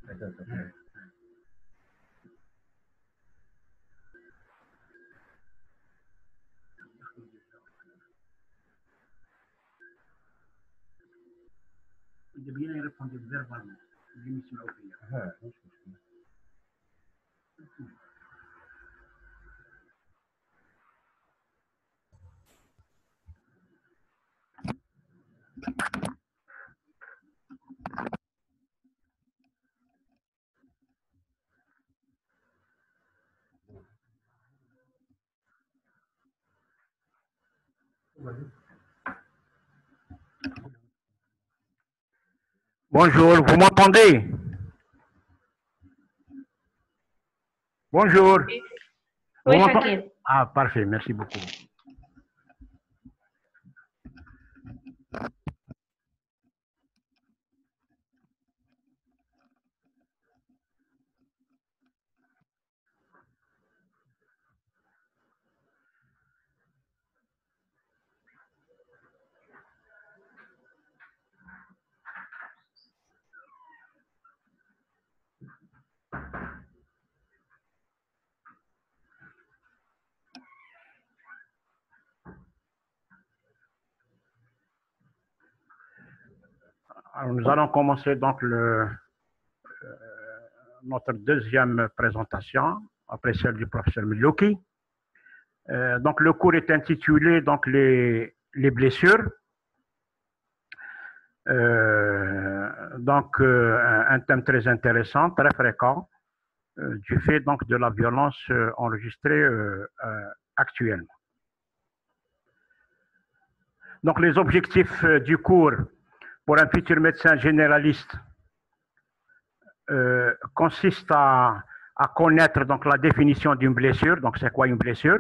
bien répondre verbalement. Bonjour, vous m'entendez? Bonjour. Vous Oui, m'entendez? Hakim. Ah, parfait, merci beaucoup. Alors, nous allons commencer donc notre deuxième présentation, après celle du professeur Milouki. Donc, le cours est intitulé donc, les blessures. Donc, un thème très intéressant, très fréquent, du fait donc, de la violence enregistrée actuellement. Donc, les objectifs du cours pour un futur médecin généraliste consistent à connaître donc, la définition d'une blessure. Donc, c'est quoi une blessure?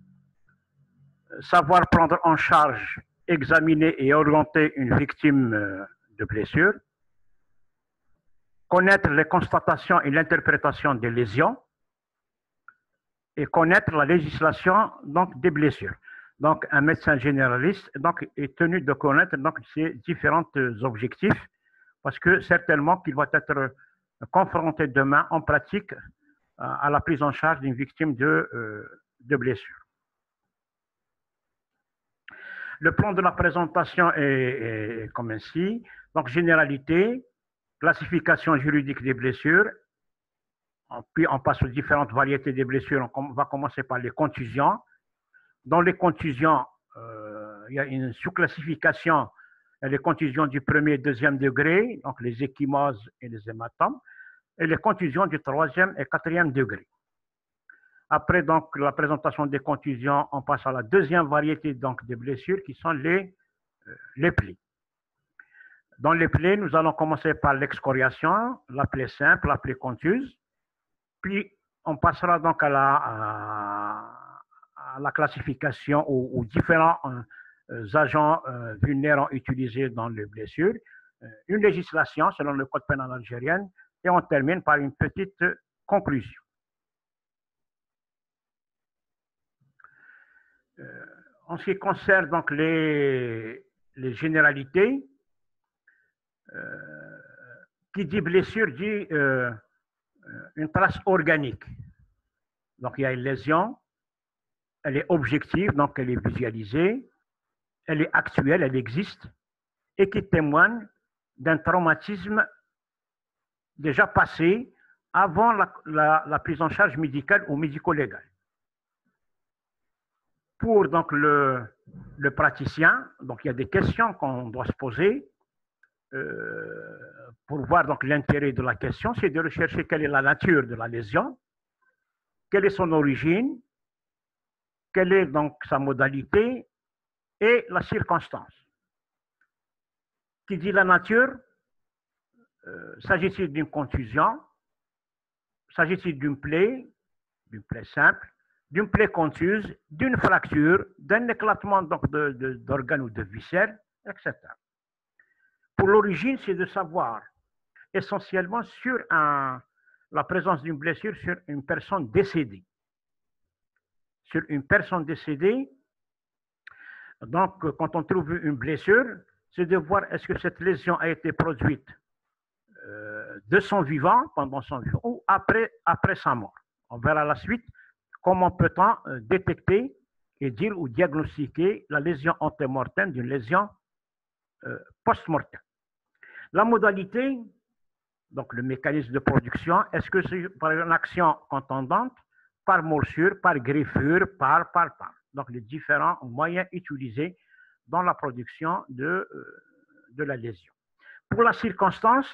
Savoir prendre en charge, examiner et orienter une victime de blessure. Connaître les constatations et l'interprétation des lésions. Et connaître la législation donc, des blessures. Donc, un médecin généraliste donc, est tenu de connaître donc, ces différents objectifs parce que certainement qu'il va être confronté demain en pratique à la prise en charge d'une victime de blessure. Le plan de la présentation est comme ainsi. Donc, généralité, classification juridique des blessures, puis on passe aux différentes variétés des blessures. On va commencer par les contusions. Dans les contusions, il y a une sous-classification, les contusions du premier et deuxième degré, donc les ecchymoses et les hématomes, et les contusions du troisième et quatrième degré. Après donc la présentation des contusions, on passe à la deuxième variété donc des blessures qui sont les plaies. Dans les plaies, nous allons commencer par l'excoriation, la plaie simple, la plaie contuse, puis on passera donc à la classification aux différents agents vulnérables utilisés dans les blessures, une législation selon le code pénal algérien, et on termine par une petite conclusion. En ce qui concerne donc les généralités, qui dit blessure dit une trace organique. Donc il y a une lésion, elle est objective, donc elle est visualisée, elle est actuelle, elle existe, et qui témoigne d'un traumatisme déjà passé avant la prise en charge médicale ou médico-légale. Pour donc, le praticien, donc, il y a des questions qu'on doit se poser pour voir donc, l'intérêt de la question, c'est de rechercher quelle est la nature de la lésion, quelle est son origine, quelle est donc sa modalité et la circonstance. Qui dit la nature, s'agit-il d'une contusion, s'agit-il d'une plaie simple, d'une plaie contuse, d'une fracture, d'un éclatement d'organes ou de viscères, etc. Pour l'origine, c'est de savoir essentiellement sur la présence d'une blessure sur une personne décédée. Sur une personne décédée, donc quand on trouve une blessure, c'est de voir est-ce que cette lésion a été produite de son vivant, pendant son vivant, ou après sa mort. On verra la suite. Comment peut-on détecter et dire ou diagnostiquer la lésion antémortem d'une lésion post-mortem? La modalité, donc le mécanisme de production, est-ce que c'est par une action contondante, par morsure, par griffure, par. Donc les différents moyens utilisés dans la production de la lésion. Pour la circonstance,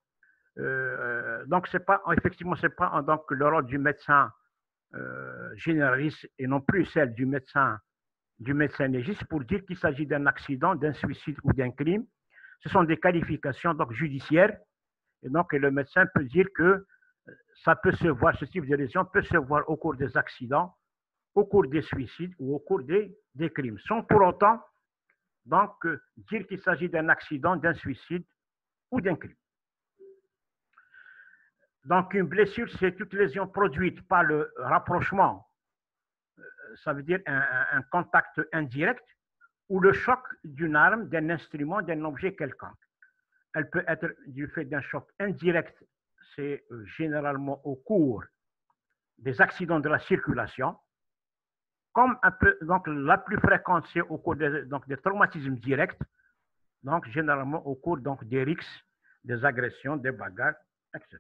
donc effectivement, c'est pas donc le rôle du médecin généraliste et non plus celle du médecin légiste pour dire qu'il s'agit d'un accident, d'un suicide ou d'un crime. Ce sont des qualifications donc judiciaires et donc le médecin peut dire que ça peut se voir, ce type de lésion peut se voir au cours des accidents, au cours des suicides ou au cours des crimes, sans pour autant donc dire qu'il s'agit d'un accident, d'un suicide ou d'un crime. Donc, une blessure, c'est toute lésion produite par le rapprochement, ça veut dire un contact indirect, ou le choc d'une arme, d'un instrument, d'un objet quelconque. Elle peut être du fait d'un choc indirect, c'est généralement au cours des accidents de la circulation, comme donc la plus fréquente, c'est au cours des traumatismes directs, donc généralement au cours donc, des rixes, des agressions, des bagarres, etc.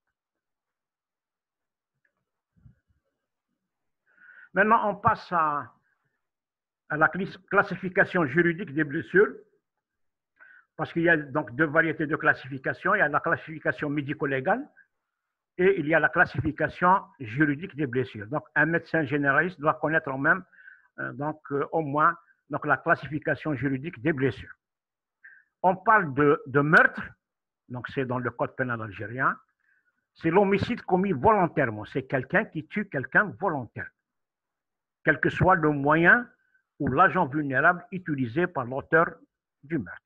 Maintenant, on passe à la classification juridique des blessures, parce qu'il y a donc deux variétés de classification. Il y a la classification médico-légale et il y a la classification juridique des blessures. Donc, un médecin généraliste doit connaître même au moins donc, la classification juridique des blessures. On parle de meurtre, donc c'est dans le code pénal algérien. C'est l'homicide commis volontairement. C'est quelqu'un qui tue quelqu'un volontairement, quel que soit le moyen ou l'agent vulnérable utilisé par l'auteur du meurtre.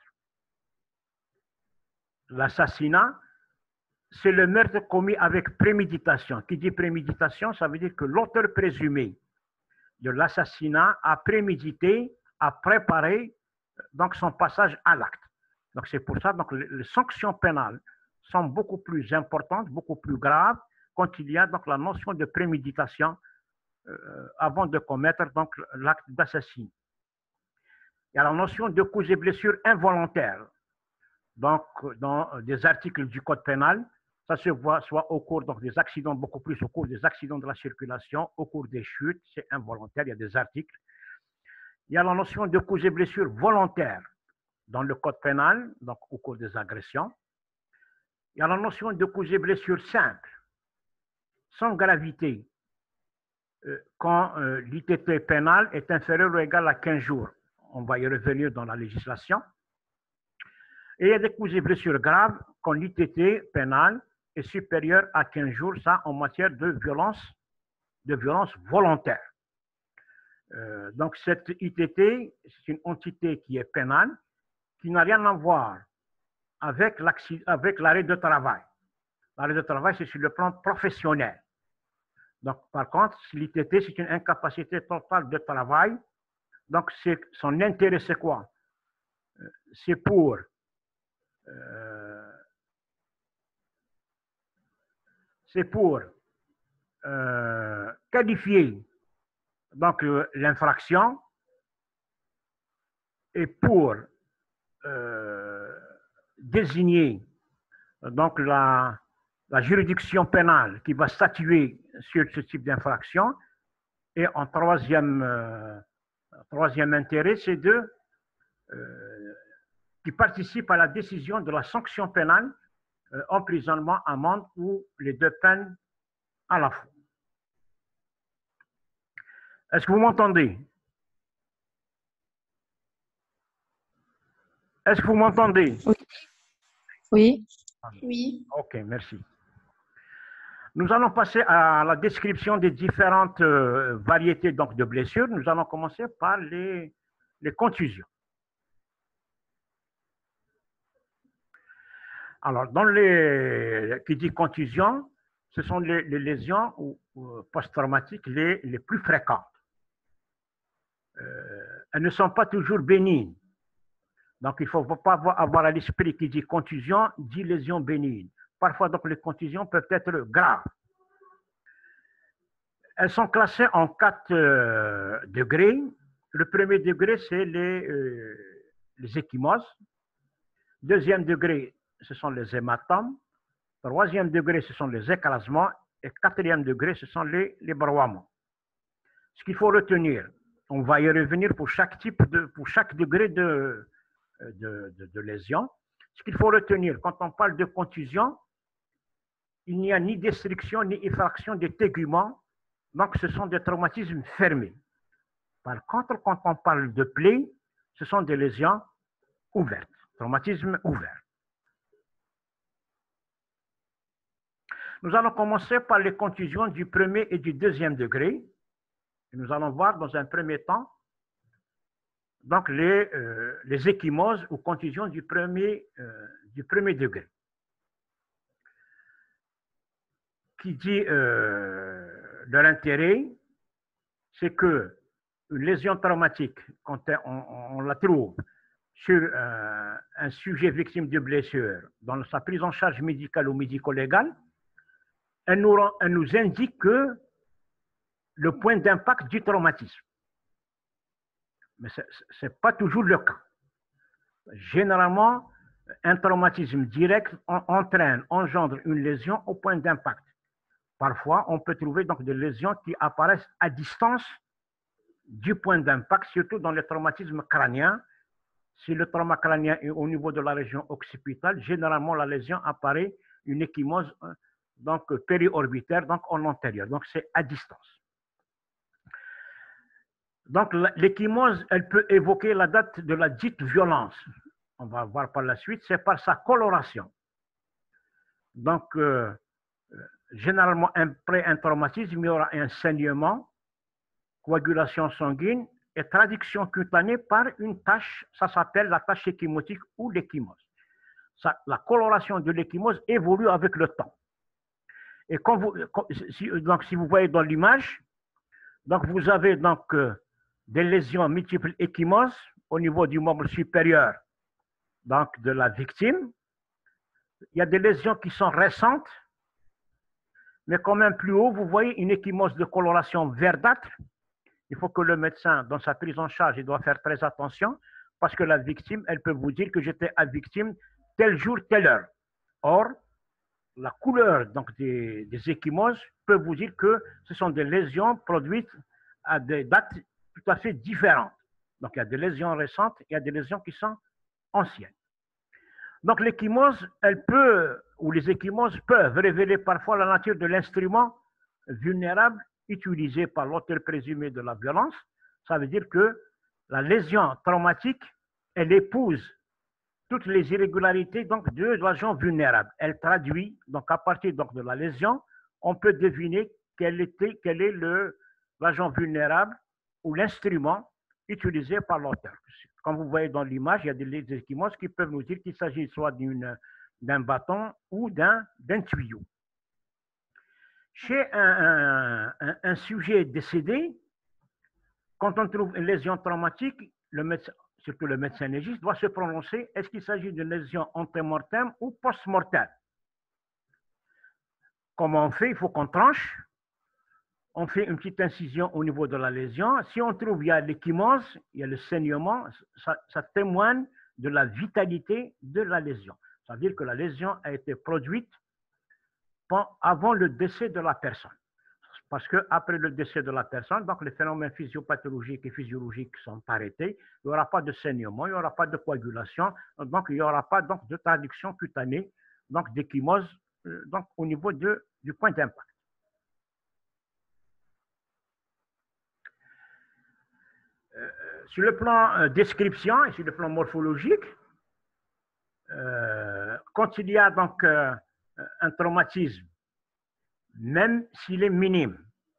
L'assassinat, c'est le meurtre commis avec préméditation. Qui dit préméditation, ça veut dire que l'auteur présumé de l'assassinat a prémédité, a préparé donc son passage à l'acte. Donc c'est pour ça que les sanctions pénales sont beaucoup plus importantes, beaucoup plus graves quand il y a donc la notion de préméditation avant de commettre donc l'acte d'assassinat. Il y a la notion de coups et blessures involontaires. Donc, dans des articles du code pénal, ça se voit soit au cours donc, des accidents, beaucoup plus au cours des accidents de la circulation, au cours des chutes, c'est involontaire, il y a des articles. Il y a la notion de coups et blessures volontaires dans le code pénal, donc au cours des agressions. Il y a la notion de coups et blessures simples, sans gravité, quand l'ITT pénal est inférieur ou égal à 15 jours. On va y revenir dans la législation. Et il y a des coups et blessures graves quand l'ITT pénal est supérieur à 15 jours, ça en matière de violence volontaire. Donc cette ITT, c'est une entité qui est pénale, qui n'a rien à voir avec l'arrêt de travail. L'arrêt de travail, c'est sur le plan professionnel. Donc, par contre, l'ITT, c'est une incapacité totale de travail. Donc, son intérêt, c'est quoi? C'est pour qualifier donc l'infraction et pour désigner donc la juridiction pénale qui va statuer sur ce type d'infraction. Et en troisième intérêt, c'est qui participe à la décision de la sanction pénale, emprisonnement, amende ou les deux peines à la fois. Est-ce que vous m'entendez? Est-ce que vous m'entendez? Oui. Oui. Ok, merci. Nous allons passer à la description des différentes variétés donc, de blessures. Nous allons commencer par les contusions. Alors, qui dit contusion, ce sont les lésions post-traumatiques les plus fréquentes. Elles ne sont pas toujours bénignes. Donc, il ne faut pas avoir à l'esprit qui dit contusion, dit lésion bénigne. parfois donc les contusions peuvent être graves. Elles sont classées en 4 degrés. Le premier degré, c'est les ecchymoses. Deuxième degré, ce sont les hématomes. Troisième degré, ce sont les écrasements. Et quatrième degré, ce sont les broiements. Ce qu'il faut retenir, on va y revenir pour chaque degré de lésion. Ce qu'il faut retenir, quand on parle de contusion, il n'y a ni destruction ni effraction des téguments, donc ce sont des traumatismes fermés. Par contre, quand on parle de plaies, ce sont des lésions ouvertes, traumatismes ouverts. Nous allons commencer par les contusions du premier et du deuxième degré. Et nous allons voir dans un premier temps donc les ecchymoses ou contusions du premier degré. Qui dit leur intérêt, c'est que une lésion traumatique, quand on la trouve sur un sujet victime de blessure, dans sa prise en charge médicale ou médico-légale, elle nous indique que le point d'impact du traumatisme. Mais ce n'est pas toujours le cas. Généralement, un traumatisme direct engendre une lésion au point d'impact. Parfois, on peut trouver donc des lésions qui apparaissent à distance du point d'impact, surtout dans les traumatismes crâniens. Si le trauma crânien est au niveau de la région occipitale, généralement la lésion apparaît une ecchymose donc périorbitaire, donc en antérieur. Donc c'est à distance. Donc l'ecchymose, elle peut évoquer la date de la dite violence. On va voir par la suite, c'est par sa coloration. Donc généralement, après un traumatisme, il y aura un saignement, coagulation sanguine et traduction cutanée par une tache, ça s'appelle la tache echymotique ou l'ecchymose. La coloration de l'ecchymose évolue avec le temps. Et si vous voyez dans l'image, donc vous avez donc des lésions multiples ecchymoses au niveau du membre supérieur donc de la victime. Il y a des lésions qui sont récentes, mais quand même plus haut, vous voyez une ecchymose de coloration verdâtre. Il faut que le médecin, dans sa prise en charge, il doit faire très attention parce que la victime, elle peut vous dire que j'étais à victime tel jour, telle heure. Or, la couleur donc, des ecchymoses peut vous dire que ce sont des lésions produites à des dates tout à fait différentes. Donc, il y a des lésions récentes, il y a des lésions qui sont anciennes. Donc, l'ecchymose, les ecchymoses peuvent révéler parfois la nature de l'instrument vulnérable utilisé par l'auteur présumé de la violence. Ça veut dire que la lésion traumatique, elle épouse toutes les irrégularités donc, de l'agent vulnérable. Elle traduit, donc à partir donc, de la lésion, on peut deviner quel est l'agent vulnérable ou l'instrument utilisé par l'auteur. Comme vous voyez dans l'image, il y a des ecchymoses qui peuvent nous dire qu'il s'agit soit d'un bâton ou d'un tuyau. Chez un sujet décédé, quand on trouve une lésion traumatique, surtout le médecin légiste, doit se prononcer, est-ce qu'il s'agit d'une lésion antémortem ou post-mortem? Comment on fait? Il faut qu'on tranche. On fait une petite incision au niveau de la lésion. Si on trouve il y a l'ecchymose, il y a le saignement, ça témoigne de la vitalité de la lésion. Ça veut dire que la lésion a été produite avant le décès de la personne. Parce qu'après le décès de la personne, donc les phénomènes physiopathologiques et physiologiques sont arrêtés. Il n'y aura pas de saignement, il n'y aura pas de coagulation, donc il n'y aura pas donc, de traduction cutanée, donc d'ecchymose donc, au niveau du point d'impact. Sur le plan description et sur le plan morphologique, quand il y a donc un traumatisme, même s'il est minime,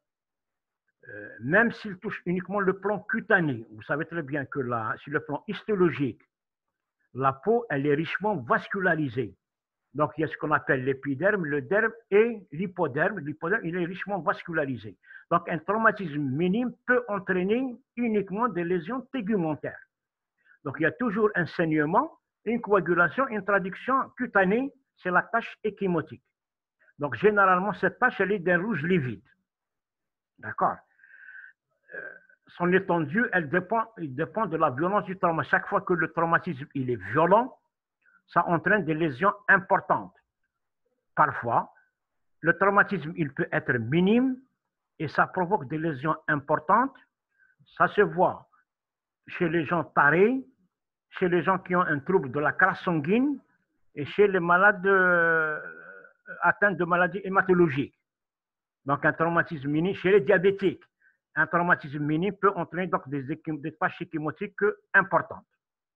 même s'il touche uniquement le plan cutané, vous savez très bien que sur le plan histologique, la peau, elle est richement vascularisée. Donc, il y a ce qu'on appelle l'épiderme, le derme et l'hypoderme. L'hypoderme, il est richement vascularisé. Donc, un traumatisme minime peut entraîner uniquement des lésions tégumentaires. Donc, il y a toujours un saignement, une coagulation, une traduction cutanée c'est la tache échymotique. Donc, généralement, cette tache, elle est d'un rouge livide. D'accord? Son étendue, il dépend de la violence du trauma. Chaque fois que le traumatisme il est violent, ça entraîne des lésions importantes. Parfois, le traumatisme il peut être minime et ça provoque des lésions importantes. Ça se voit chez les gens tarés, chez les gens qui ont un trouble de la crasse sanguine et chez les malades atteints de maladies hématologiques. Donc, un traumatisme minime chez les diabétiques. Un traumatisme minime peut entraîner donc des taches échymotiques importantes.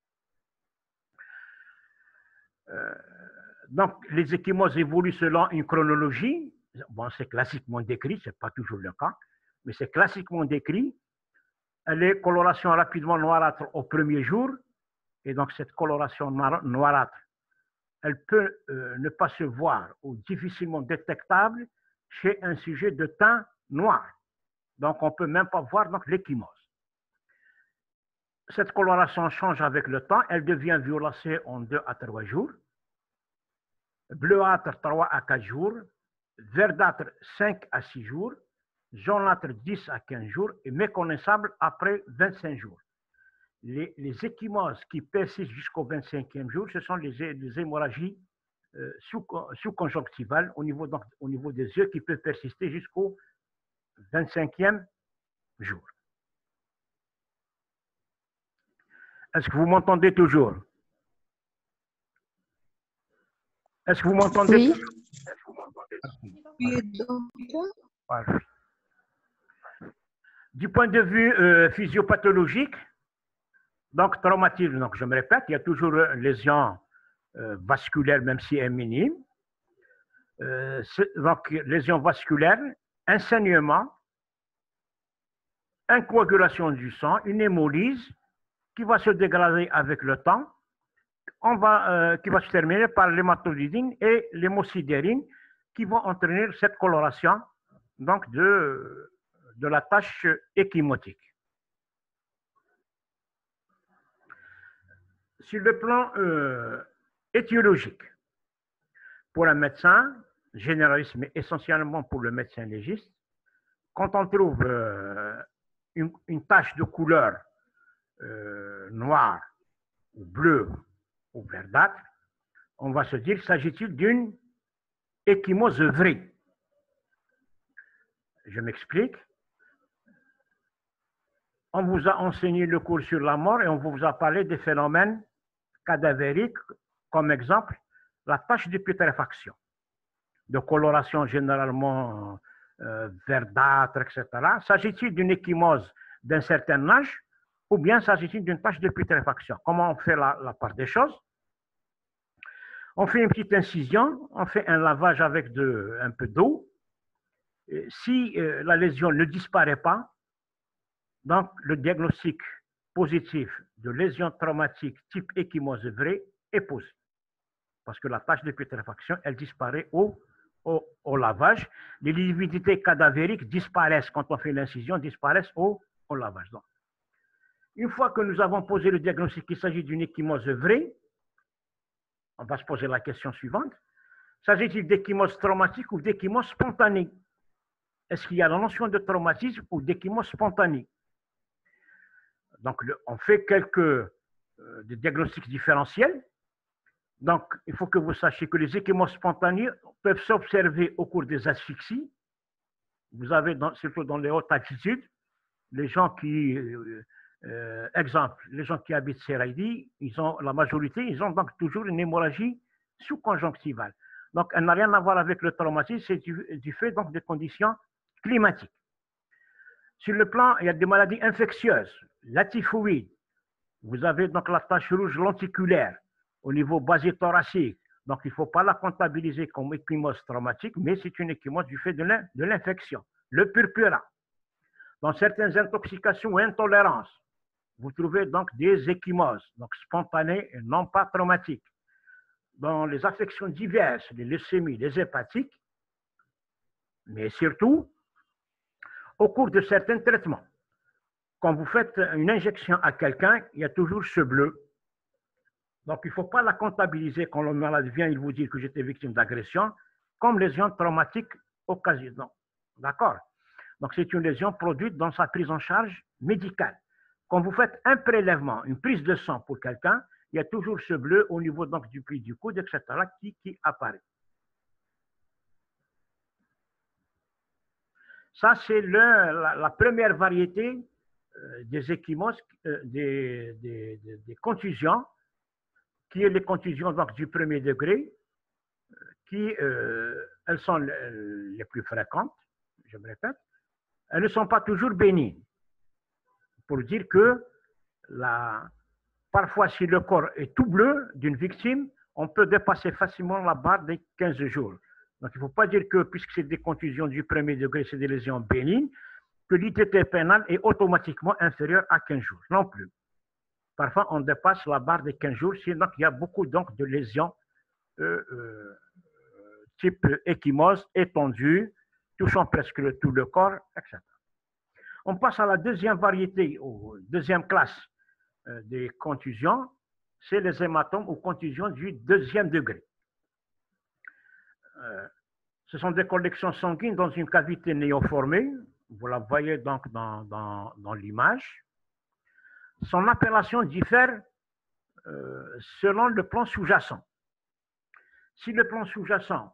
Donc, les ecchymoses évoluent selon une chronologie. Bon, c'est classiquement décrit, ce n'est pas toujours le cas, mais c'est classiquement décrit. Elle est coloration rapidement noirâtre au premier jour. Et donc, cette coloration noirâtre, elle peut ne pas se voir ou difficilement détectable chez un sujet de teint noir. Donc, on ne peut même pas voir l'ecchymose. Cette coloration change avec le temps. Elle devient violacée en 2 à 3 jours. Bleuâtre, 3 à 4 jours. Verdâtre, 5 à 6 jours. Jaunâtre, 10 à 15 jours. Et méconnaissable après 25 jours. Les ecchymoses qui persistent jusqu'au 25e jour, ce sont les hémorragies sous-conjonctivales au niveau des yeux qui peuvent persister jusqu'au 25e jour. Est-ce que vous m'entendez toujours? Est-ce que vous m'entendez? Oui. Voilà. Du point de vue physiopathologique, donc traumatisme, donc je me répète, il y a toujours lésion vasculaire, même si elle est minime. Donc, lésion vasculaire, un saignement, une coagulation du sang, une hémolyse qui va se dégrader avec le temps, qui va se terminer par l'hématolydine et l'hémosidérine qui vont entraîner cette coloration donc de la tache échymotique. Sur le plan étiologique, pour un médecin généraliste, mais essentiellement pour le médecin légiste, quand on trouve une tache de couleur noire ou bleue ou verdâtre, on va se dire, s'agit-il d'une ecchymose vraie? Je m'explique. On vous a enseigné le cours sur la mort et on vous a parlé des phénomènes cadavériques, comme exemple, la tache de putréfaction, de coloration généralement verdâtre, etc. S'agit-il d'une ecchymose d'un certain âge ou bien s'agit-il d'une tache de putréfaction? Comment on fait la part des choses? On fait une petite incision, on fait un lavage avec un peu d'eau. Si la lésion ne disparaît pas, donc le diagnostic positif de lésion traumatique type ecchymose vraie est posé. Parce que la tache de putréfaction, elle disparaît au lavage. Les lividités cadavériques disparaissent quand on fait l'incision, disparaissent au lavage. Donc, une fois que nous avons posé le diagnostic qu'il s'agit d'une ecchymose vraie, on va se poser la question suivante. S'agit-il d'ecchymose traumatique ou d'ecchymose spontanée? Est-ce qu'il y a la notion de traumatisme ou d'ecchymose spontanée? Donc, on fait quelques diagnostics différentiels. Donc, il faut que vous sachiez que les ecchymoses spontanées peuvent s'observer au cours des asphyxies. Vous avez, surtout dans les hautes altitudes, les gens qui, exemple, les gens qui habitent Seraïdi, la majorité, ils ont donc toujours une hémorragie sous-conjonctivale. Donc, elle n'a rien à voir avec le traumatisme, c'est du fait donc des conditions climatiques. Sur le plan, il y a des maladies infectieuses, la typhoïde. Vous avez donc la tache rouge lenticulaire au niveau basithoracique. Donc, il ne faut pas la comptabiliser comme ecchymose traumatique, mais c'est une ecchymose du fait de l'infection. Le purpura. Dans certaines intoxications ou intolérances, vous trouvez donc des ecchymoses, donc spontanées et non pas traumatiques. Dans les affections diverses, les leucémies, les hépatiques, mais surtout au cours de certains traitements. Quand vous faites une injection à quelqu'un, il y a toujours ce bleu. Donc, il ne faut pas la comptabiliser quand le malade vient, il vous dit que j'étais victime d'agression, comme lésion traumatique occasionnelle. D'accord? Donc, c'est une lésion produite dans sa prise en charge médicale. Quand vous faites un prélèvement, une prise de sang pour quelqu'un, il y a toujours ce bleu au niveau donc, du pli du coude, etc., qui apparaît. Ça, c'est la première variété des ecchymoses, des contusions, qui est les contusions donc, du premier degré, qui, elles sont les plus fréquentes, je me répète, elles ne sont pas toujours bénignes. Pour dire que parfois, si le corps est tout bleu d'une victime, on peut dépasser facilement la barre des 15 jours. Donc, il ne faut pas dire que, puisque c'est des contusions du premier degré, c'est des lésions bénignes, que l'ITT pénal est automatiquement inférieur à 15 jours. Non plus. Parfois, on dépasse la barre des 15 jours, sinon il y a beaucoup donc, de lésions type ecchymose, étendue, touchant presque tout le corps, etc. On passe à la deuxième variété, ou deuxième classe des contusions, c'est les hématomes ou contusions du deuxième degré. Ce sont des collections sanguines dans une cavité néoformée, vous la voyez donc dans l'image. Son appellation diffère selon le plan sous-jacent. Si le plan sous-jacent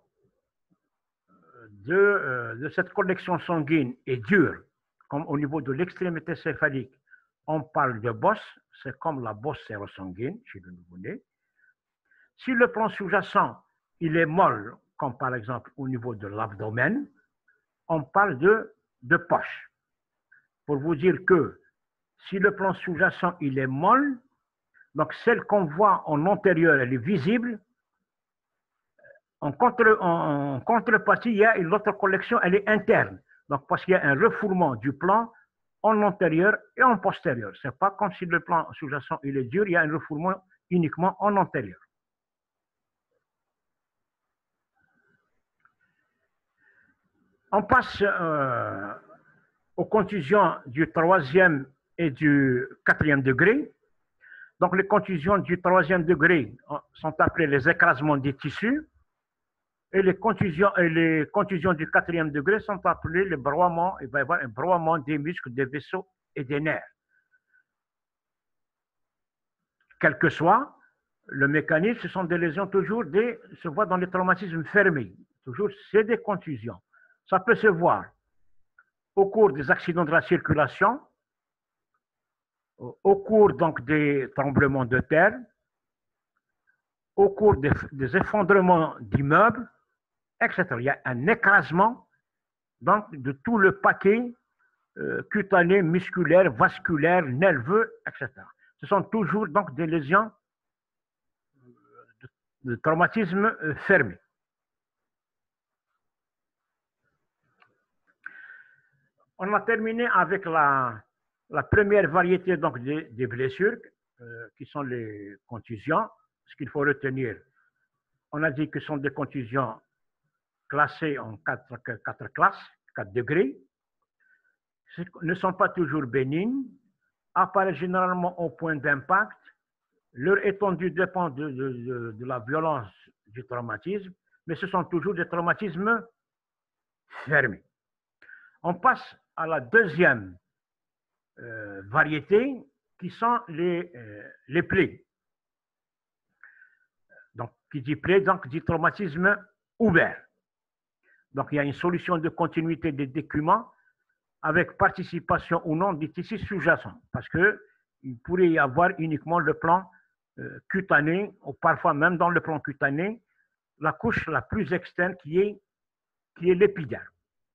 de cette collection sanguine est dur, comme au niveau de l'extrémité céphalique, on parle de bosse, c'est comme la bosse sérosanguine chez le nouveau-né. Si le plan sous-jacent il est molle, comme par exemple au niveau de l'abdomen, on parle de poche. Pour vous dire que si le plan sous-jacent il est molle, donc celle qu'on voit en antérieur, elle est visible. En contrepartie, il y a une autre collection, elle est interne. Donc, parce qu'il y a un refoulement du plan en antérieur et en postérieur. Ce n'est pas comme si le plan sous-jacent il est dur, il y a un refoulement uniquement en antérieur. On passe aux contusions du troisième et du quatrième degré. Donc, les contusions du troisième degré sont appelées les écrasements des tissus. Et les contusions du quatrième degré sont appelées le broiement. Il va y avoir un broiement des muscles, des vaisseaux et des nerfs. Quel que soit le mécanisme, ce sont des lésions toujours se voit dans les traumatismes fermés. Toujours, c'est des contusions. Ça peut se voir au cours des accidents de la circulation, au cours donc des tremblements de terre, au cours des effondrements d'immeubles, etc. Il y a un écrasement donc, de tout le paquet cutané, musculaire, vasculaire, nerveux, etc. Ce sont toujours donc des lésions de traumatisme fermé. On a terminé avec la première variété donc, des blessures, qui sont les contusions. Ce qu'il faut retenir, on a dit que ce sont des contusions classées en 4 classes, 4 degrés, ne sont pas toujours bénignes, apparaissent généralement au point d'impact, leur étendue dépend de la violence du traumatisme, mais ce sont toujours des traumatismes fermés. On passe à la deuxième variété, qui sont les plaies. Donc, qui dit plaie, donc dit traumatisme ouvert. Donc, il y a une solution de continuité des décuments avec participation ou non des tissus sous-jacents, parce qu'il pourrait y avoir uniquement le plan cutané, ou parfois même dans le plan cutané, la couche la plus externe qui est l'épiderme.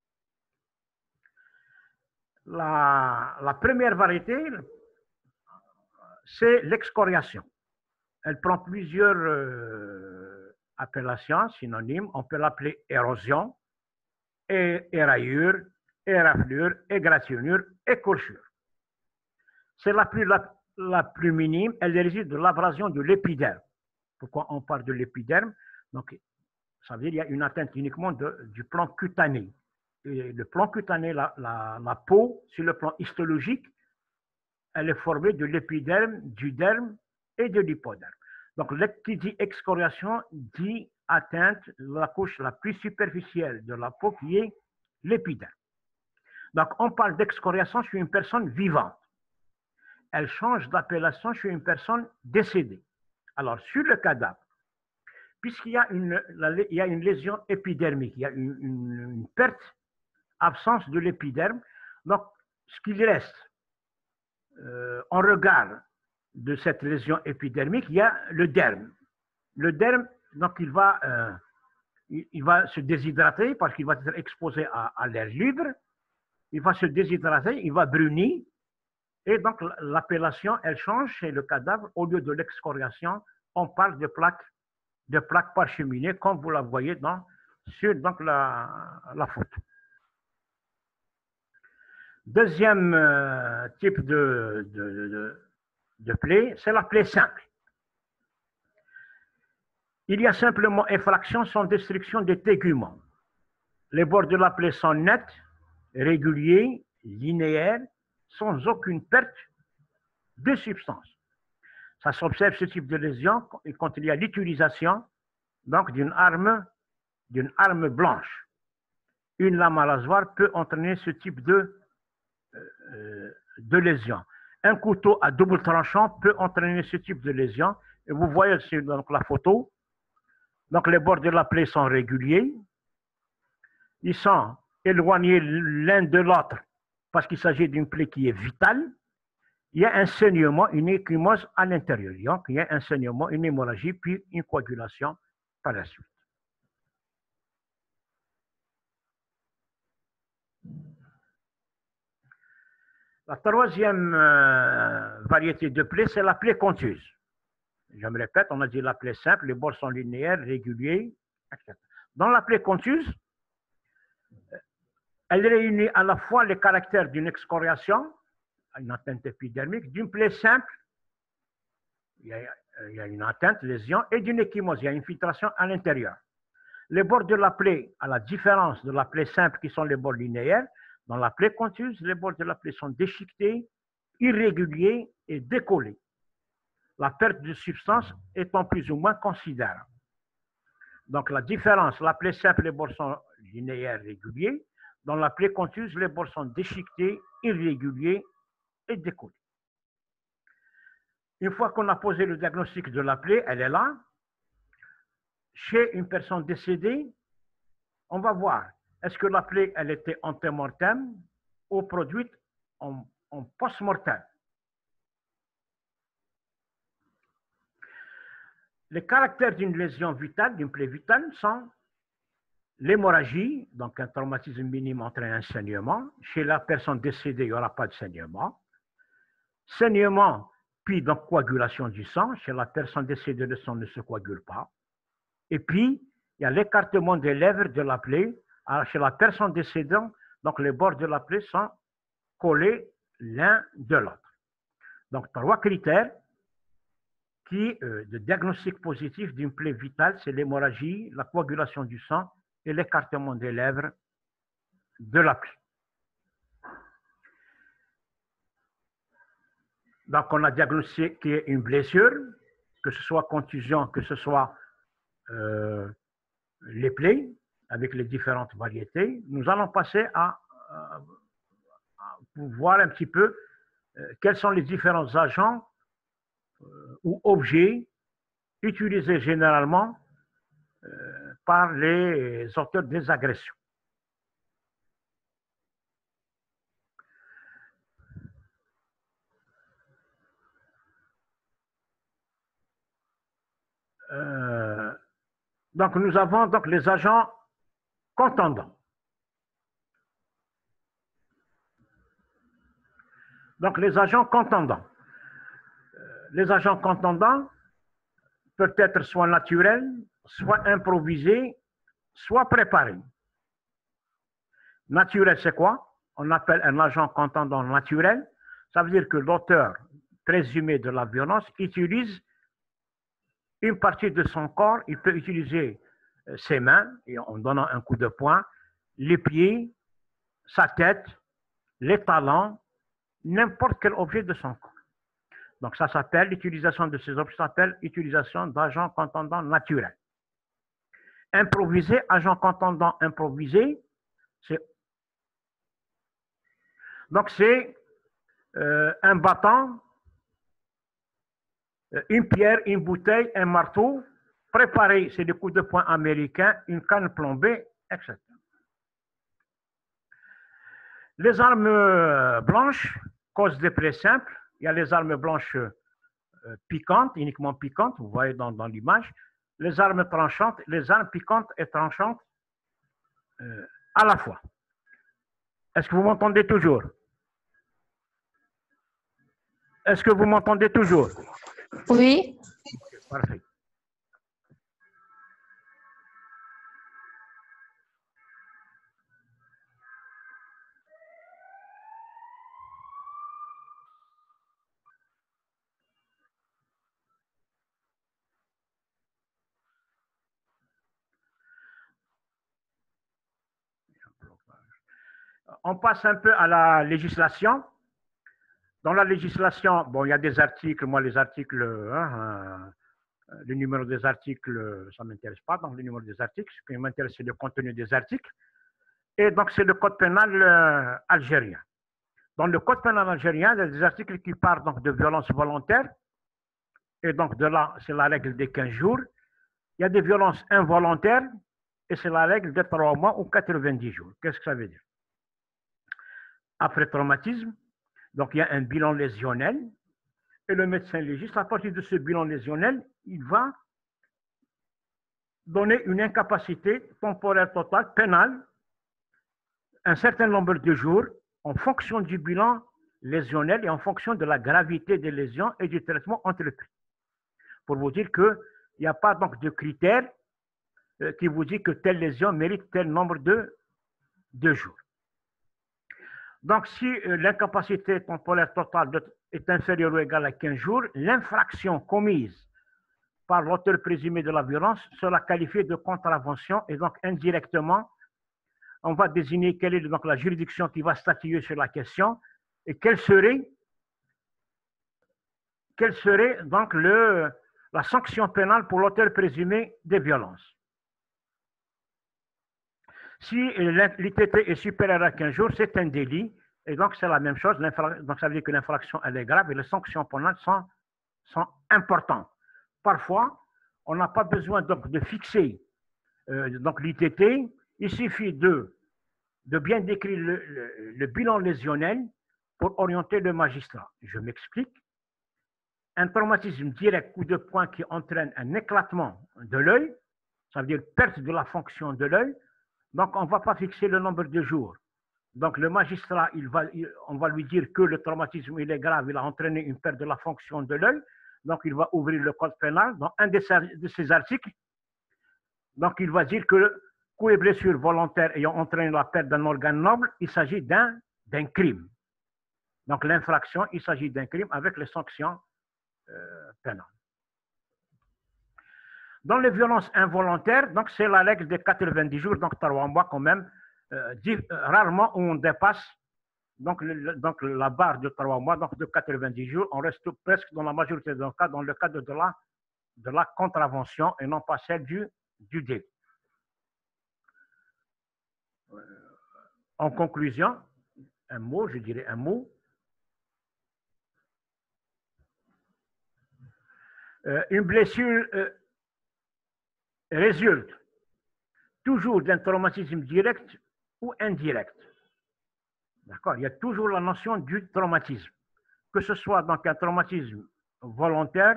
La première variété, c'est l'excoriation. Elle prend plusieurs appellations synonymes. On peut l'appeler érosion, éraillure, éraflure, égrationnure, écorchure. C'est la plus minime, elle réside de l'abrasion de l'épiderme. Pourquoi on parle de l'épiderme? Donc, ça veut dire qu'il y a une atteinte uniquement du plan cutané. Et le plan cutané, la peau, sur le plan histologique, elle est formée de l'épiderme, du derme et de l'hypoderme. Donc, qui dit excoriation dit atteinte de la couche la plus superficielle de la peau qui est l'épiderme. Donc, on parle d'excoriation chez une personne vivante. Elle change d'appellation chez une personne décédée. Alors, sur le cadavre, puisqu'il y a une lésion épidermique, il y a une perte, absence de l'épiderme, donc ce qu'il reste en regard de cette lésion épidermique, il y a le derme. Le derme, donc il va se déshydrater parce qu'il va être exposé à l'air libre. Il va se déshydrater, il va brunir. Et donc l'appellation, elle change chez le cadavre. Au lieu de l'excoriation, on parle de plaques parcheminées, comme vous la voyez sur donc, la photo. Deuxième type de plaie, c'est la plaie simple. Il y a simplement effraction sans destruction des téguments. Les bords de la plaie sont nets, réguliers, linéaires, sans aucune perte de substance. Ça s'observe ce type de lésion quand il y a l'utilisation d'une arme blanche. Une lame à rasoir peut entraîner ce type de lésion. Un couteau à double tranchant peut entraîner ce type de lésion. Et vous voyez sur donc, la photo. Donc les bords de la plaie sont réguliers. Ils sont éloignés l'un de l'autre parce qu'il s'agit d'une plaie qui est vitale. Il y a un saignement, une échymose à l'intérieur. Donc il y a un saignement, une hémorragie, puis une coagulation par la suite. La troisième variété de plaie, c'est la plaie contuse. Je me répète, on a dit la plaie simple, les bords sont linéaires, réguliers, etc. Dans la plaie contuse, elle réunit à la fois les caractères d'une excoriation, une atteinte épidermique, d'une plaie simple, il y a une atteinte, lésion, et d'une échymose, il y a une infiltration à l'intérieur. Les bords de la plaie, à la différence de la plaie simple qui sont les bords linéaires, dans la plaie contuse, les bords de la plaie sont déchiquetés, irréguliers et décollés. La perte de substance étant plus ou moins considérable. Donc la différence, la plaie simple, les bords sont linéaires, réguliers. Dans la plaie contuse, les bords sont déchiquetés, irréguliers et décollés. Une fois qu'on a posé le diagnostic de la plaie, elle est là. Chez une personne décédée, on va voir, est-ce que la plaie, elle était antemortem ou produite en post-mortem? Les caractères d'une lésion vitale, d'une plaie vitale, sont l'hémorragie, donc un traumatisme minime entraîne un saignement. Chez la personne décédée, il n'y aura pas de saignement. Saignement, puis donc coagulation du sang. Chez la personne décédée, le sang ne se coagule pas. Et puis, il y a l'écartement des lèvres de la plaie. Alors, chez la personne décédée, donc les bords de la plaie sont collés l'un de l'autre. Donc, 3 critères de diagnostic positif d'une plaie vitale, c'est l'hémorragie, la coagulation du sang et l'écartement des lèvres de la plaie. Donc, on a diagnostiqué une blessure, que ce soit contusion, que ce soit les plaies, avec les différentes variétés. Nous allons passer à voir un petit peu quels sont les différents agents ou objets utilisés généralement par les auteurs des agressions. Donc nous avons donc les agents contendants. Donc les agents contendants. Les agents contendants peuvent être soit naturels, soit improvisés, soit préparés. Naturel, c'est quoi? On appelle un agent contendant naturel. Ça veut dire que l'auteur présumé de la violence utilise une partie de son corps. Il peut utiliser ses mains, en donnant un coup de poing, les pieds, sa tête, les talons, n'importe quel objet de son corps. Donc, ça s'appelle, l'utilisation de ces objets s'appelle utilisation d'agents contondants naturels. Improvisé, agent contondant improvisé, c'est donc c'est un bâton, une pierre, une bouteille, un marteau, préparé, c'est des coups de poing américains, une canne plombée, etc. Les armes blanches causent des plaies simples. Il y a les armes blanches piquantes, uniquement piquantes, vous voyez dans l'image. Les armes tranchantes, les armes piquantes et tranchantes à la fois. Est-ce que vous m'entendez toujours? Est-ce que vous m'entendez toujours? Oui. Parfait. On passe un peu à la législation. Dans la législation, bon, il y a des articles, moi les articles, le numéro des articles, ça ne m'intéresse pas, donc le numéro des articles, ce qui m'intéresse, c'est le contenu des articles. Et donc, c'est le code pénal algérien. Dans le code pénal algérien, il y a des articles qui parlent donc de violence volontaire, et donc de là, c'est la règle des 15 jours. Il y a des violences involontaires, et c'est la règle de 3 mois ou 90 jours. Qu'est-ce que ça veut dire? Après traumatisme, donc il y a un bilan lésionnel, et le médecin légiste, à partir de ce bilan lésionnel, il va donner une incapacité temporaire totale pénale, un certain nombre de jours, en fonction du bilan lésionnel et en fonction de la gravité des lésions et du traitement entrepris. Pour vous dire qu'il n'y a pas donc de critères qui vous dit que telle lésion mérite tel nombre de jours. Donc, si l'incapacité temporaire totale est inférieure ou égale à 15 jours, l'infraction commise par l'auteur présumé de la violence sera qualifiée de contravention et donc indirectement, on va désigner quelle est donc la juridiction qui va statuer sur la question et quelle serait donc la sanction pénale pour l'auteur présumé des violences. Si l'ITT est supérieur à 15 jours, c'est un délit. Et donc, c'est la même chose. Donc, ça veut dire que l'infraction, elle est grave et les sanctions pénales sont importantes. Parfois, on n'a pas besoin donc de fixer l'ITT. Il suffit de bien décrire le bilan lésionnel pour orienter le magistrat. Je m'explique. Un traumatisme direct, coup de poing qui entraîne un éclatement de l'œil, ça veut dire perte de la fonction de l'œil. Donc, on ne va pas fixer le nombre de jours. Donc, le magistrat, on va lui dire que le traumatisme, il est grave, il a entraîné une perte de la fonction de l'œil. Donc, il va ouvrir le code pénal dans un de ces articles. Donc, il va dire que coup et blessure volontaire ayant entraîné la perte d'un organe noble, il s'agit d'un crime. Donc, l'infraction, il s'agit d'un crime avec les sanctions pénales. Dans les violences involontaires, donc c'est la règle des 90 jours, donc 3 mois quand même, rarement on dépasse donc la barre de 3 mois, donc de 90 jours, on reste presque dans la majorité des cas dans le cadre de la contravention et non pas celle du délit. En conclusion, je dirais un mot. Une blessure résulte toujours d'un traumatisme direct ou indirect. D'accord? Il y a toujours la notion du traumatisme, que ce soit donc un traumatisme volontaire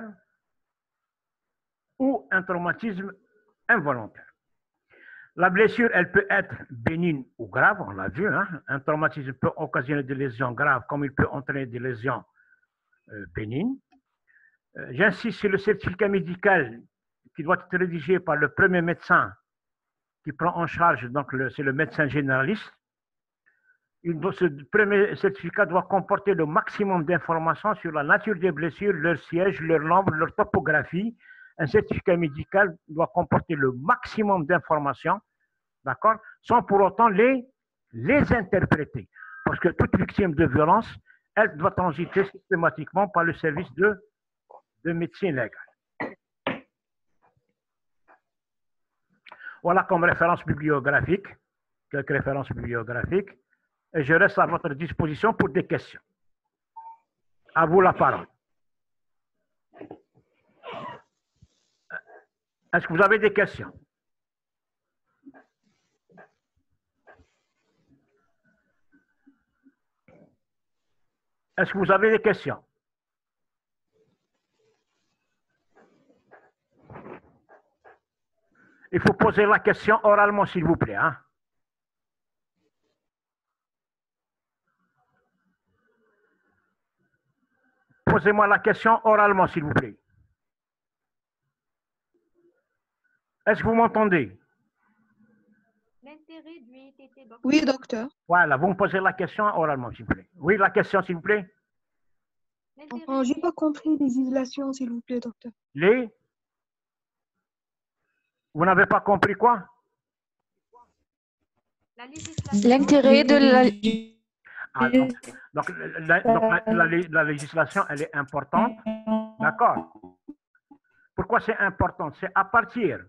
ou un traumatisme involontaire. La blessure, elle peut être bénigne ou grave, on l'a vu. Hein? Un traumatisme peut occasionner des lésions graves comme il peut entraîner des lésions bénignes. J'insiste sur le certificat médical qui doit être rédigé par le premier médecin qui prend en charge, donc c'est le médecin généraliste. Ce premier certificat doit comporter le maximum d'informations sur la nature des blessures, leur siège, leur nombre, leur topographie. Un certificat médical doit comporter le maximum d'informations, d'accord, sans pour autant les interpréter. Parce que toute victime de violence, elle doit transiter systématiquement par le service de médecine légale. Voilà comme référence bibliographique, quelques références bibliographiques, et je reste à votre disposition pour des questions. À vous la parole. Est-ce que vous avez des questions? Est-ce que vous avez des questions? Il faut poser la question oralement, s'il vous plaît. Hein? Posez-moi la question oralement, s'il vous plaît. Est-ce que vous m'entendez? L'intérêt du ITT, docteur. Oui, docteur. Voilà, vous me posez la question oralement, s'il vous plaît. Oui, la question, s'il vous plaît. L'intérêt J'ai pas compris les législations, s'il vous plaît, docteur. Vous n'avez pas compris quoi? la législation. L'intérêt de la... Ah, donc, la législation, elle est importante. D'accord? Pourquoi c'est important? C'est à partir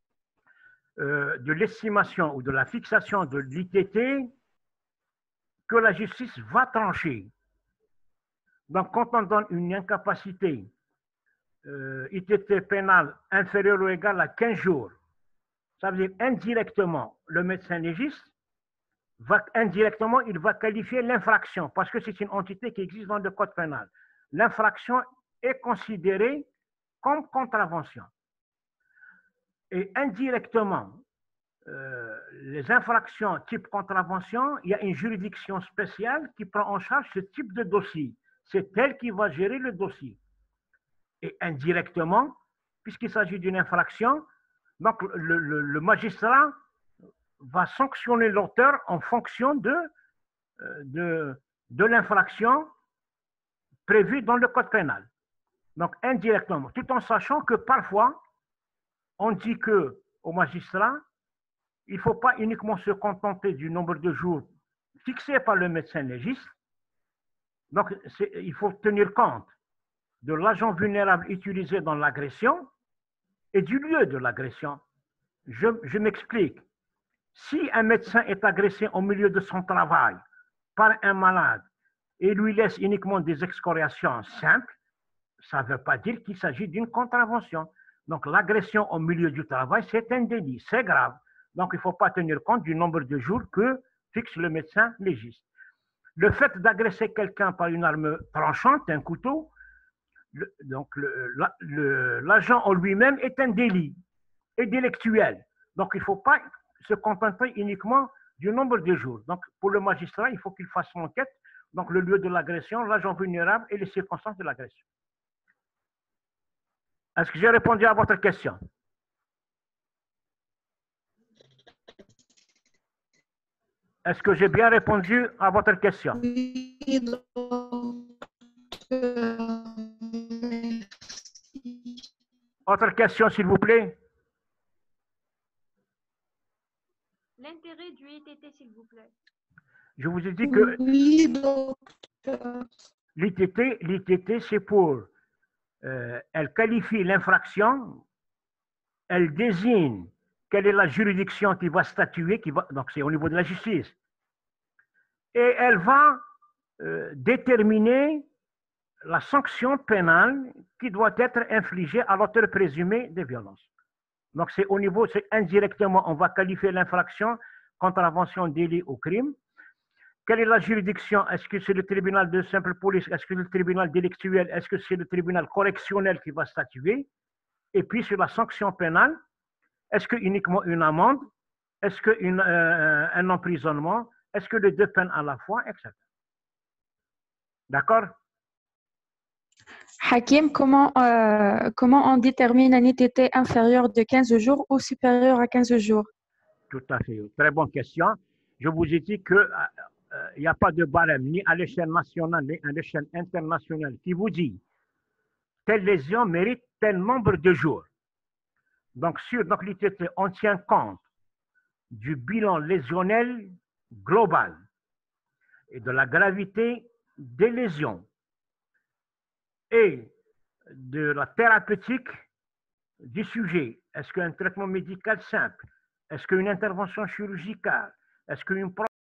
de l'estimation ou de la fixation de l'ITT que la justice va trancher. Donc, quand on donne une incapacité ITT pénale inférieure ou égale à 15 jours, ça veut dire indirectement, le médecin légiste, il va qualifier l'infraction parce que c'est une entité qui existe dans le code pénal. L'infraction est considérée comme contravention. Et indirectement, les infractions type contravention, il y a une juridiction spéciale qui prend en charge ce type de dossier. C'est elle qui va gérer le dossier. Et indirectement, puisqu'il s'agit d'une infraction, donc le magistrat va sanctionner l'auteur en fonction de l'infraction prévue dans le code pénal. Donc indirectement, tout en sachant que parfois, on dit qu'au magistrat, il ne faut pas uniquement se contenter du nombre de jours fixé par le médecin légiste. Donc, il faut tenir compte de l'agent vulnérable utilisé dans l'agression et du lieu de l'agression. Je m'explique. Si un médecin est agressé au milieu de son travail par un malade et lui laisse uniquement des excoriations simples, ça ne veut pas dire qu'il s'agit d'une contravention. Donc, l'agression au milieu du travail, c'est un délit, c'est grave. Donc, il ne faut pas tenir compte du nombre de jours que fixe le médecin légiste. Le fait d'agresser quelqu'un par une arme tranchante, un couteau, l'agent en lui-même est un délit et délictuel. Donc, il ne faut pas se contenter uniquement du nombre de jours. Donc, pour le magistrat, il faut qu'il fasse l'enquête, donc le lieu de l'agression, l'agent vulnérable et les circonstances de l'agression. Est-ce que j'ai répondu à votre question? Est-ce que j'ai bien répondu à votre question? Oui, docteur. Autre question, s'il vous plaît? L'intérêt du ITT, s'il vous plaît. Je vous ai dit que Oui, docteur. l'ITT, c'est pour... elle qualifie l'infraction, elle désigne quelle est la juridiction qui va statuer, donc c'est au niveau de la justice. Et elle va déterminer la sanction pénale qui doit être infligée à l'auteur présumé des violences. Donc c'est au niveau, c'est indirectement, on va qualifier l'infraction, contravention, délit ou crime. Quelle est la juridiction? Est-ce que c'est le tribunal de simple police? Est-ce que c'est le tribunal délictuel? Est-ce que c'est le tribunal correctionnel qui va statuer? Et puis sur la sanction pénale, est-ce que uniquement une amende? Est-ce qu'un emprisonnement? Est-ce que les deux peines à la fois, etc. D'accord? Hakim, comment on détermine un ITT inférieur de 15 jours ou supérieur à 15 jours? Tout à fait. Très bonne question. Je vous ai dit qu'il n'y a pas de barème ni à l'échelle nationale ni à l'échelle internationale qui vous dit telle lésion mérite tel nombre de jours. Donc, sur l'ITT, on tient compte du bilan lésionnel global et de la gravité des lésions et de la thérapeutique du sujet. Est-ce qu'un traitement médical simple? Est-ce qu'une intervention chirurgicale? Est-ce qu'une